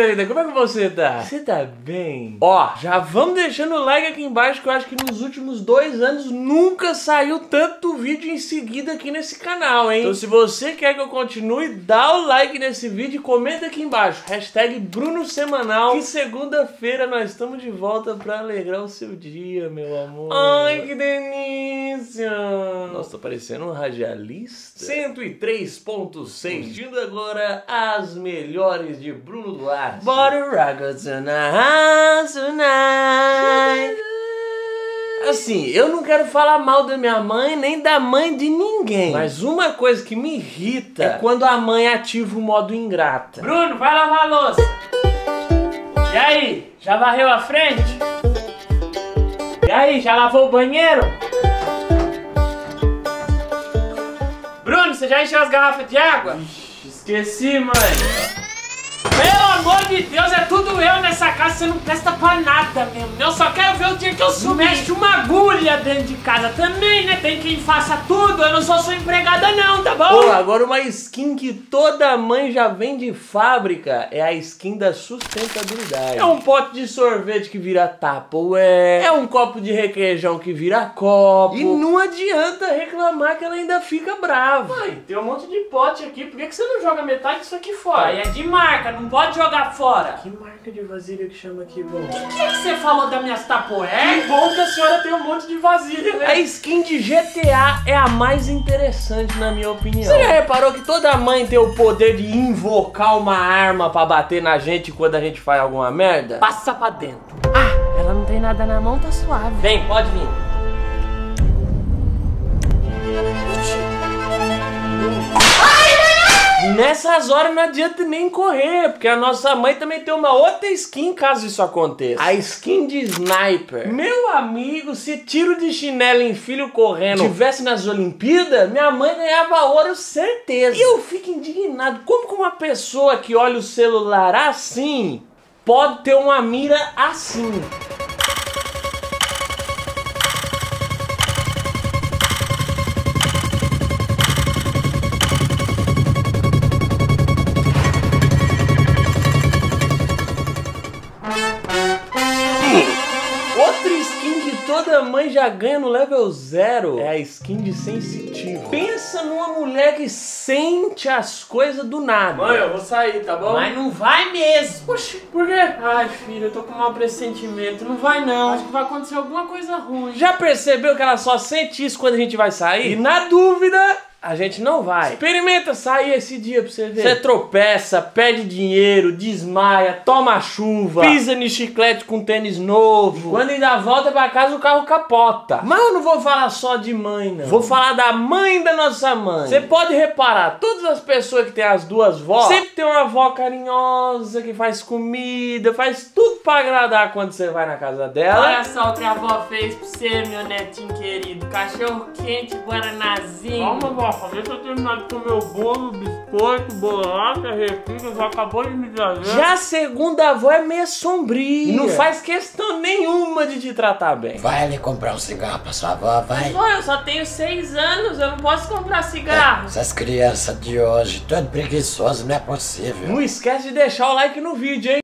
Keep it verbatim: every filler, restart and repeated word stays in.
Vitorina, como é que você tá? Você tá bem? Ó, já vamos deixando o like aqui embaixo, que eu acho que nos últimos dois anos nunca saiu tanto vídeo em seguida aqui nesse canal, hein? Então se você quer que eu continue, dá o like nesse vídeo e comenta aqui embaixo. Hashtag Bruno Semanal. Que segunda-feira nós estamos de volta pra alegrar o seu dia, meu amor. Ai, que delícia! Nossa, tô parecendo um radialista. cento e três ponto seis. Pedindo agora as melhores de Bruno Duarte. Bora rock tonight, tonight. Assim, eu não quero falar mal da minha mãe, nem da mãe de ninguém. Mas uma coisa que me irrita é quando a mãe ativa o modo ingrata. Bruno, vai lavar a louça. E aí, já varreu a frente? E aí, já lavou o banheiro? Bruno, você já encheu as garrafas de água? Ixi, esqueci, mãe. Pelo amor de Deus, é tudo eu nessa casa, você não presta pra nada mesmo. Eu só quero ver o dia que eu sumir. Mexe uma agulha dentro de casa também, né? Tem quem faça tudo, eu não sou sua empregada não, tá bom? Pô, agora uma skin que toda mãe já vem de fábrica é a skin da sustentabilidade. É um pote de sorvete que vira Tupperware, é um copo de requeijão que vira copo. E não adianta reclamar que ela ainda fica brava. Mãe, tem um monte de pote aqui, por que que você não joga metade disso aqui fora? Aí é de marca, não pode jogar fora. Que marca de vasilha que chama aqui, bom? O que, que é que você falou das minhas Tupperware? Que bom que a senhora tem um monte de vasilha, né? A skin de G T A é a mais interessante, na minha opinião. Você já reparou que toda mãe tem o poder de invocar uma arma pra bater na gente quando a gente faz alguma merda? Passa pra dentro. Ah, ela não tem nada na mão, tá suave. Vem, pode vir. Nessas horas não adianta nem correr, porque a nossa mãe também tem uma outra skin caso isso aconteça. A skin de Sniper. Meu amigo, se tiro de chinelo em filho correndo tivesse nas Olimpíadas, minha mãe ganhava ouro, certeza. E eu fico indignado, como que uma pessoa que olha o celular assim pode ter uma mira assim? Outra skin que toda mãe já ganha no level zero é a skin de sensitivo. Pensa numa mulher que sente as coisas do nada. Mãe, eu vou sair, tá bom? Mas não vai mesmo. Poxa, por quê? Ai, filho, eu tô com um mau pressentimento. Não vai não. Acho que vai acontecer alguma coisa ruim. Já percebeu que ela só sente isso quando a gente vai sair? E na dúvida, a gente não vai. Experimenta sair esse dia pra você ver. Você tropeça, pede dinheiro, desmaia, toma chuva, pisa no chiclete com tênis novo. E quando ainda volta pra casa, o carro capota. Mas eu não vou falar só de mãe, não. Vou falar da mãe da nossa mãe. Você pode reparar, todas as pessoas que tem as duas vós, sempre tem uma avó carinhosa, que faz comida, faz tudo pra agradar quando você vai na casa dela. Olha só o que a avó fez pra você, meu netinho querido. Cachorro quente, guaranazinho. Calma, vó. Deixa eu terminar de comer o bolo, biscoito, bolacha, refrigerante, já acabou de me trazer. Já a segunda avó é meio sombria. E não faz questão nenhuma de te tratar bem. Vai ali comprar um cigarro pra sua avó, vai. Pô, eu só tenho seis anos, eu não posso comprar cigarro. É, essas crianças de hoje, tudo preguiçoso, não é possível. Não esquece de deixar o like no vídeo, hein?